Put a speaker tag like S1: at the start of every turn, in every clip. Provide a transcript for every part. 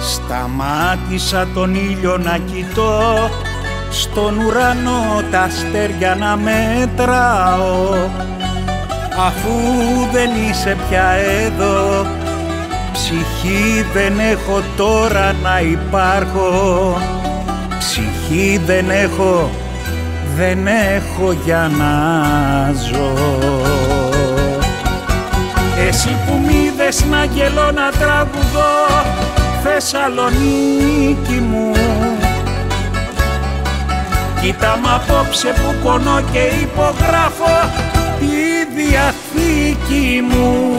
S1: Σταμάτησα τον ήλιο να κοιτώ, στον ουρανό τα αστέρια να μετράω. Αφού δεν είσαι πια εδώ, ψυχή δεν έχω τώρα να υπάρχω. Ψυχή δεν έχω για να ζω. Εσύ που μ' είδες να γελώ να τραγουδώ, Θεσσαλονίκη μου, κοίτα μ' απόψε που πονώ και υπογράφω τη διαθήκη μου.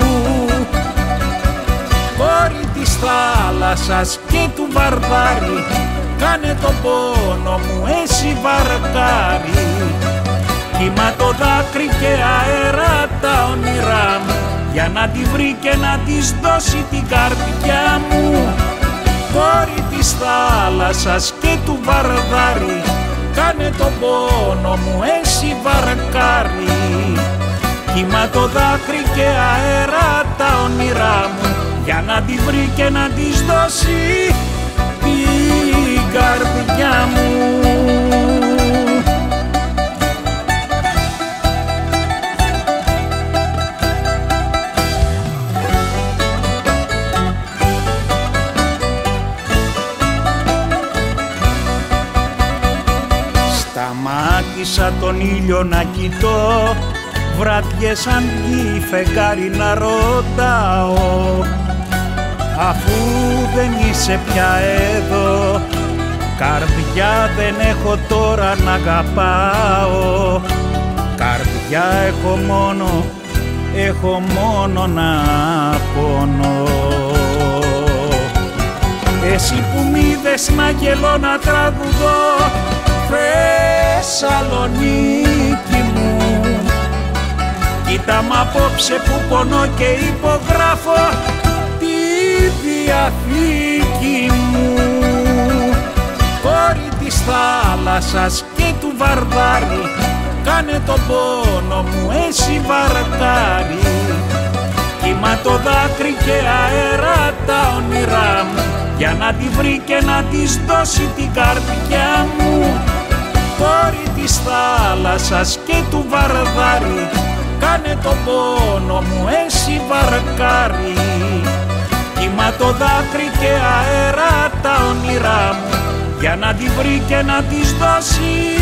S1: Κόρη της θάλασσας και του Βαρδάρη, κάνε τον πόνο μου εσύ βαρκάρι. Κύμα το δάκρυ και αέρα τα όνειρά μου, για να τη βρει και να της δώσει την καρδιά μου. Κόρη της θάλασσας και του Βαρδάρη, κάνε τον πόνο μου εσύ βαρκάρι. Κύμα το δάκρυ και αέρα τα όνειρά μου, για να τη βρει και να της δώσει την καρδιά μου. Σταμάτησα τον ήλιο να κοιτώ, βραδιές σαν γη φεγγάρι να ρωτάω. Αφού δεν είσαι πια εδώ, καρδιά δεν έχω τώρα να αγαπάω. Καρδιά έχω μόνο να πονώ. Εσύ που μ' είδες να γελώ να τραγουδώ, Θεσσαλονίκη μου, κοίτα μ' απόψε που πονώ και υπογράφω τη διαθήκη μου. Κόρη της θάλασσας και του Βαρδάρη, κάνε τον πόνο μου εσύ βαρκάρι. Κύμα το δάκρυ και αέρα τα όνειρά μου, για να τη βρει και να της δώσει την καρδιά μου. Κόρη της θάλασσας και του Βαρδάρη, κάνε τον πόνο μου εσύ βαρκάρι. Κύμα το δάκρυ και αέρα τα όνειρά μου, για να τη βρει και να της δώσει